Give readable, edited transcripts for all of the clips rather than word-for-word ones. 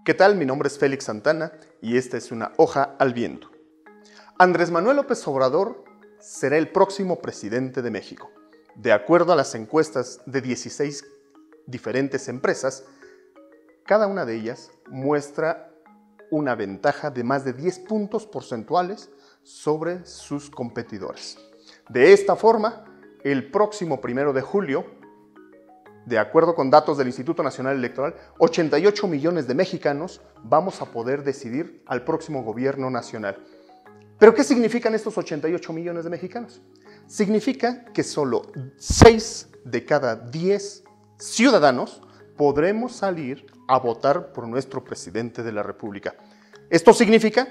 ¿Qué tal? Mi nombre es Félix Santana y esta es una hoja al viento. Andrés Manuel López Obrador será el próximo presidente de México. De acuerdo a las encuestas de 16 diferentes empresas, cada una de ellas muestra una ventaja de más de 10 puntos porcentuales sobre sus competidores. De esta forma, el próximo 1 de julio, de acuerdo con datos del Instituto Nacional Electoral, 88 millones de mexicanos vamos a poder decidir al próximo gobierno nacional. ¿Pero qué significan estos 88 millones de mexicanos? Significa que solo 6 de cada 10 ciudadanos podremos salir a votar por nuestro presidente de la República. Esto significa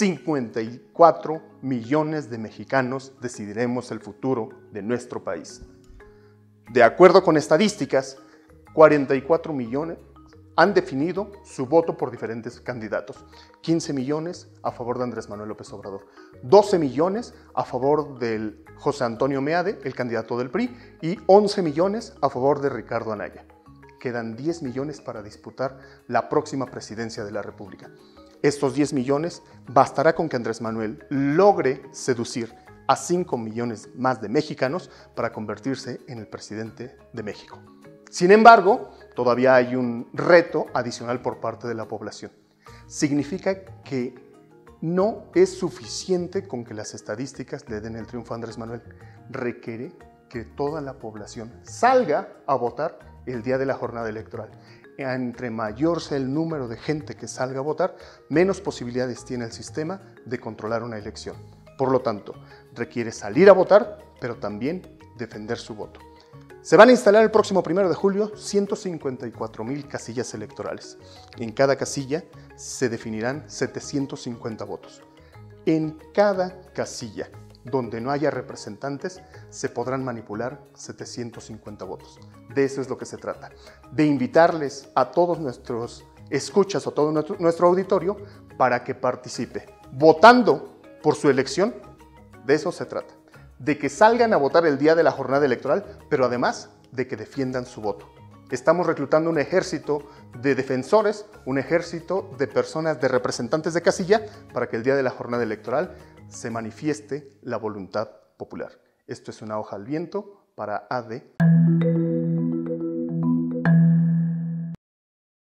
54 millones de mexicanos decidiremos el futuro de nuestro país. De acuerdo con estadísticas, 44 millones han definido su voto por diferentes candidatos. 15 millones a favor de Andrés Manuel López Obrador, 12 millones a favor del José Antonio Meade, el candidato del PRI, y 11 millones a favor de Ricardo Anaya. Quedan 10 millones para disputar la próxima presidencia de la República. Estos 10 millones bastará con que Andrés Manuel logre seducir a 5 millones más de mexicanos para convertirse en el presidente de México. Sin embargo, todavía hay un reto adicional por parte de la población. Significa que no es suficiente con que las estadísticas le den el triunfo a Andrés Manuel. Requiere que toda la población salga a votar el día de la jornada electoral. Entre mayor sea el número de gente que salga a votar, menos posibilidades tiene el sistema de controlar una elección. Por lo tanto, requiere salir a votar, pero también defender su voto. Se van a instalar el próximo 1 de julio 154,000 casillas electorales. En cada casilla se definirán 750 votos. En cada casilla donde no haya representantes, se podrán manipular 750 votos. De eso es lo que se trata, de invitarles a todos nuestros escuchas o todo nuestro auditorio para que participe, votando por su elección. De eso se trata, de que salgan a votar el día de la jornada electoral, pero además de que defiendan su voto. Estamos reclutando un ejército de defensores, un ejército de personas, de representantes de casilla, para que el día de la jornada electoral se manifieste la voluntad popular. Esto es una hoja al viento para AD.